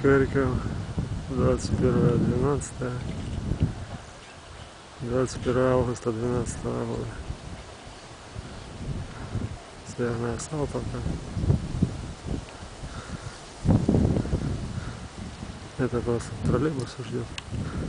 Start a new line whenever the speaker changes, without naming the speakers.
Харьков, 21 августа 2012 года. Северная Салтовка. Это просто троллейбус ждет.